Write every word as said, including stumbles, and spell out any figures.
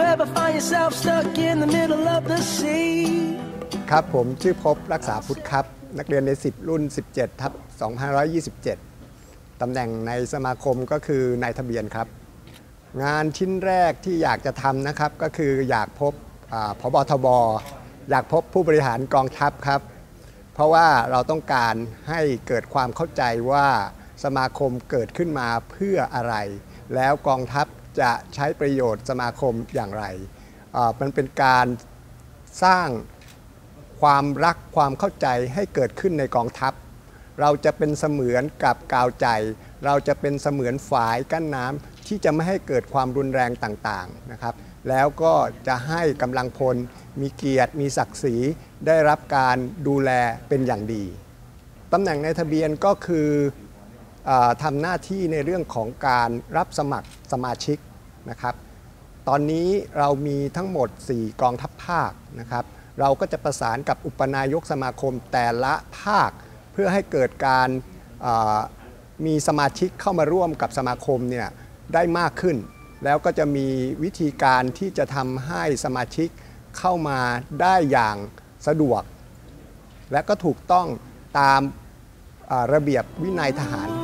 ever find yourself stuck in the middle of the sea ครับผมชื่อภพรักษาพุทธครับนักเรียนในสิบรุ่นสิบเจ็ดทับสองพันห้าร้อยยี่สิบเจ็ดตำแหน่งในสมาคมก็คือนายทะเบียนครับงานชิ้นแรกที่อยากจะทำนะครับก็คืออยากพบผบ.ทบ.อยากพบผู้บริหารกองทัพครับเพราะว่าเราต้องการให้เกิดความเข้าใจว่าสมาคมเกิดขึ้นมาเพื่ออะไรแล้วกองทัพจะใช้ประโยชน์สมาคมอย่างไรมันเป็นการสร้างความรักความเข้าใจให้เกิดขึ้นในกองทัพเราจะเป็นเสมือนกับกาวใจเราจะเป็นเสมือนฝายกั้นน้ำที่จะไม่ให้เกิดความรุนแรงต่างๆนะครับแล้วก็จะให้กำลังพลมีเกียรติมีศักดิ์ศรีได้รับการดูแลเป็นอย่างดีตำแหน่งในทะเบียนก็คือทำหน้าที่ในเรื่องของการรับสมัครสมาชิกนะครับตอนนี้เรามีทั้งหมดสี่กองทัพภาคนะครับเราก็จะประสานกับอุปนายกสมาคมแต่ละภาคเพื่อให้เกิดการมีสมาชิกเข้ามาร่วมกับสมาคมเนี่ยได้มากขึ้นแล้วก็จะมีวิธีการที่จะทำให้สมาชิกเข้ามาได้อย่างสะดวกและก็ถูกต้องตามระเบียบวินัยทหาร